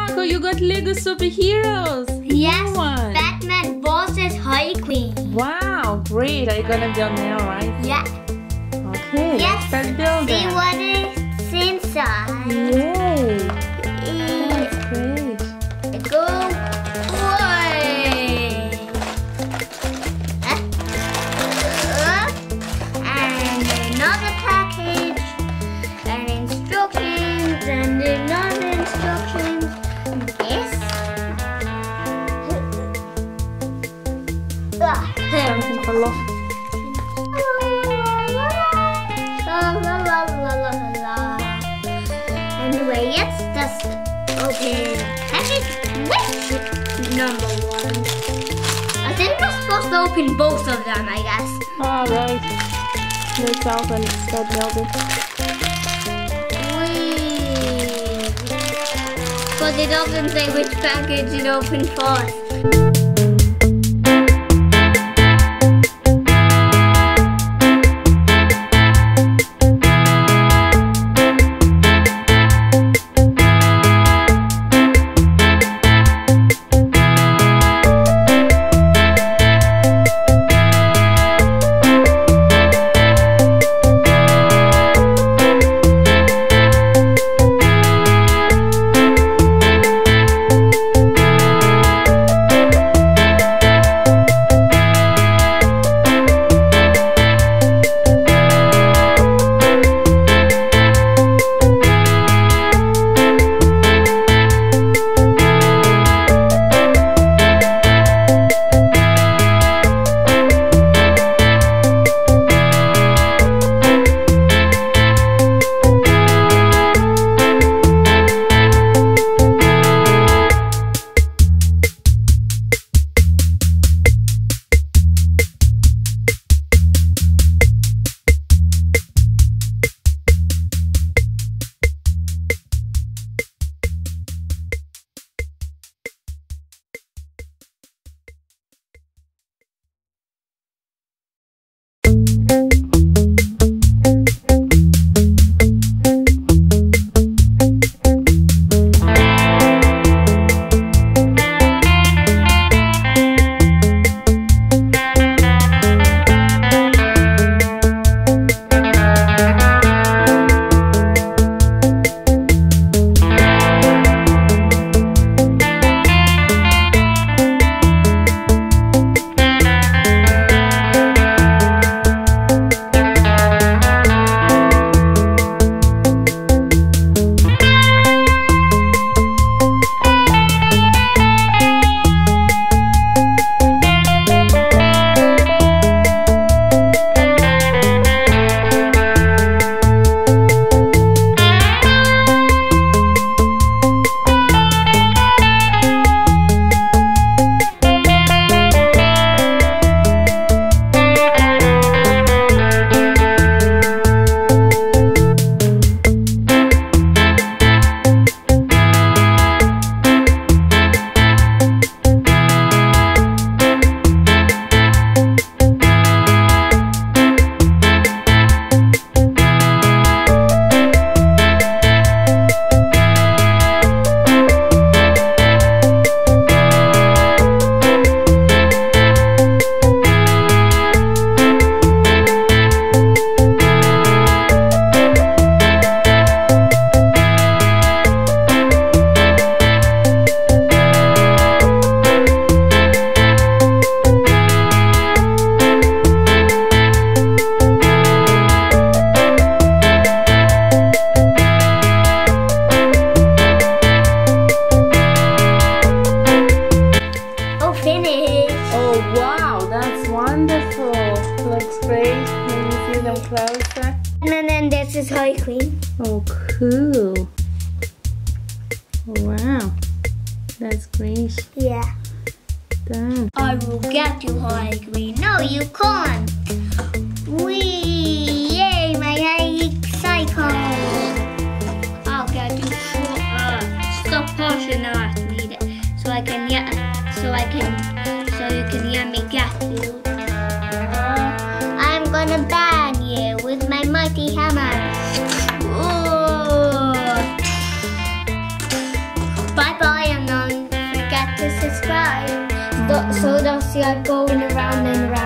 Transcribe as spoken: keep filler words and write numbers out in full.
Marco, you got Lego superheroes. Yes, one. Batman versus Harley Quinn. Wow, great. Are you gonna build now, right? Yeah. Okay, Yes. let's start building. See what is inside. Yay. Yeah. That's great. Go away. Uh, uh, and another package. And instructions. And another instructions. This. Something for love. La, la, la, la, la, la. Anyway, yes, that's open package with number one. I think we're supposed to open both of them, I guess. Alright. Let's open and start building. Whee! But it doesn't say which package it opened first. closer. And then this is Harley Quinn. Oh, cool. Wow. That's great. Yeah. Done. I will get you, Harley Quinn. No, you can't. Wee! Yay, my cycle. I'll get you for uh, stop pushing at me, so I can get, so I can, so you can let me get you. Uh, I'm gonna ban you with my mighty hammer. Ooh. Bye bye. subscribe. So, so they'll see I'm going around and around.